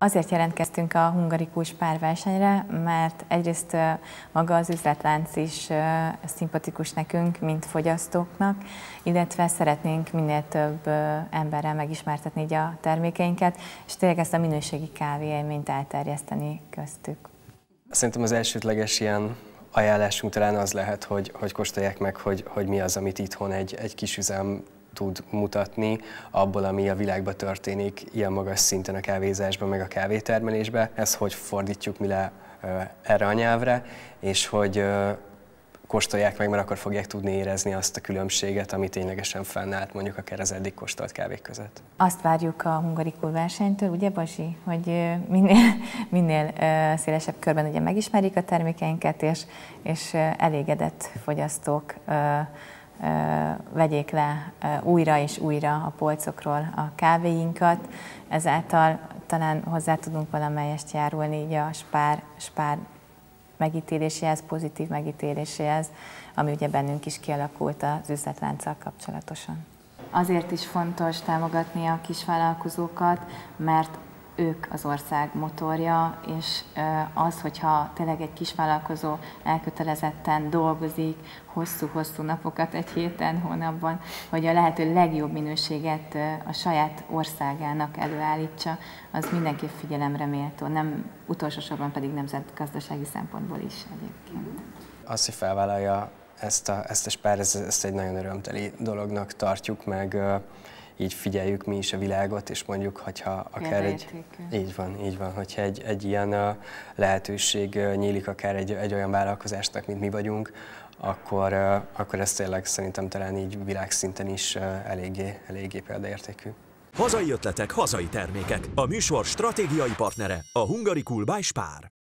Azért jelentkeztünk a Hungarikus párversenyre, mert egyrészt maga az üzletlánc is szimpatikus nekünk, mint fogyasztóknak, illetve szeretnénk minél több emberrel megismertetni így a termékeinket, és tényleg ezt a minőségi kávéélményt elterjeszteni köztük. Szerintem az elsődleges ilyen ajánlásunk talán az lehet, hogy kóstolják meg, hogy mi az, amit itthon egy kis üzem tud mutatni abból, ami a világban történik ilyen magas szinten a kávézásban, meg a kávétermelésben. Ezt hogy fordítjuk mi le erre a nyelvre, és hogy kóstolják meg, mert akkor fogják tudni érezni azt a különbséget, ami ténylegesen fennállt mondjuk akár az eddig kóstolt kávék között. Azt várjuk a Hungarikul versenytől, ugye Bazsi, hogy minél szélesebb körben ugye megismerjék a termékeinket, és elégedett fogyasztók vegyék le újra és újra a polcokról a kávéinkat. Ezáltal talán hozzá tudunk valamelyest járulni így a spár megítéléséhez, pozitív megítéléséhez, ami ugye bennünk is kialakult az üzletlánccal kapcsolatosan. Azért is fontos támogatni a kisvállalkozókat, mert ők az ország motorja, és az, hogyha tényleg egy kisvállalkozó elkötelezetten dolgozik, hosszú-hosszú napokat egy héten, hónapban, hogy a lehető legjobb minőséget a saját országának előállítsa, az mindenképp figyelemre méltó, nem utolsó sorban pedig nemzetgazdasági szempontból is egyébként. Az, hogy felvállalja ezt a spár, ezt egy nagyon örömteli dolognak tartjuk, meg így figyeljük mi is a világot, és mondjuk, hogyha akár így van, hogyha egy ilyen lehetőség nyílik akár egy olyan vállalkozásnak, mint mi vagyunk, akkor ez tényleg szerintem talán így világszinten is eléggé példaértékű. Hazai ötletek, hazai termékek. A műsor stratégiai partnere a Hungarikul by Spar.